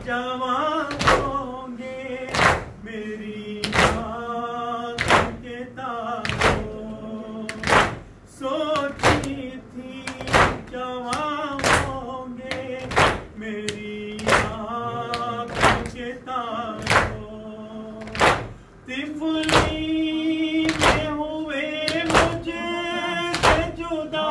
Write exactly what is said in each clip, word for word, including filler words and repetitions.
जवान होंगे मेरी आँखों के तारों। सोची थी जवान होंगे मेरी आँखों के तारों। तिफली में हुए मुझे से जुदा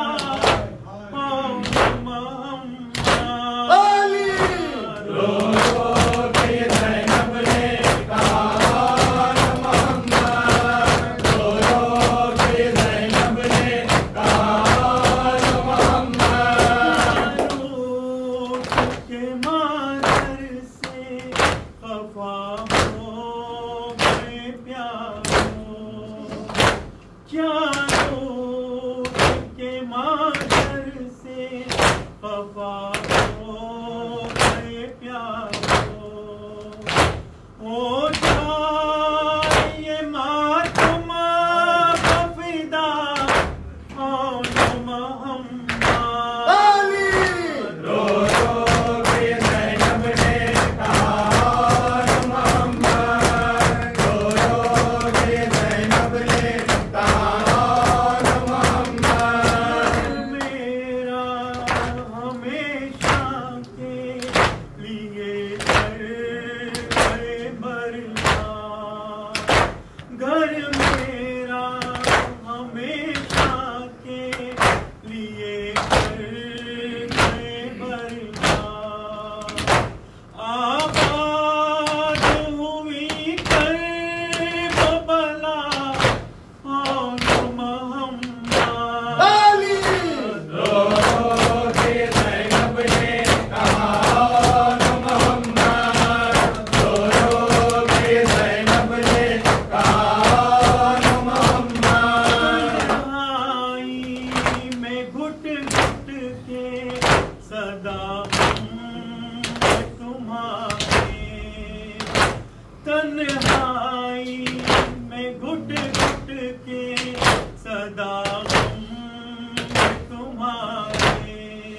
तन्हाई में घुट घुट के सदा तुम्हारे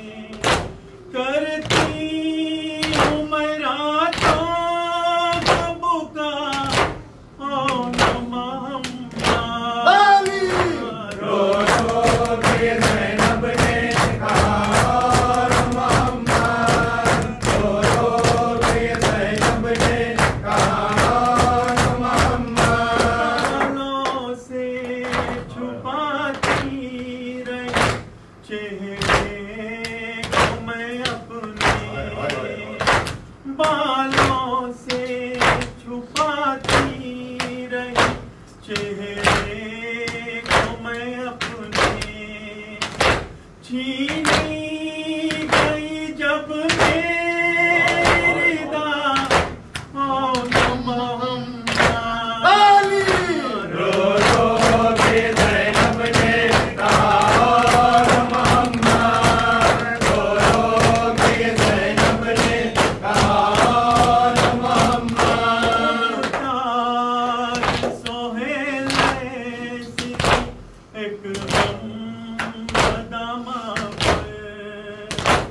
करती हूँ मैं रातों बुका ओ नमः रो रो के ज़ैनब ने कहा रो रो के ज़ैनब ने कहा चेहरे को मैं अपने बालों से छुपाती रही। चेहरे को मैं अपने छीनी गई जब मेरी दाद ओ नमः रो रो के ज़ैनब ने कहा एक गम बदामा पे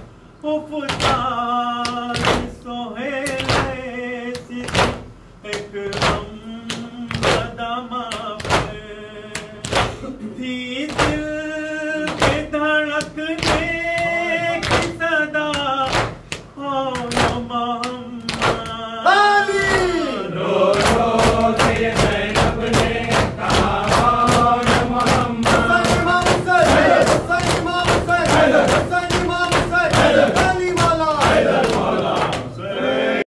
उफतार सोहेले सी एक गम बदामा पे थी दिल के धड़कने की सदा ओ नमः रो रो के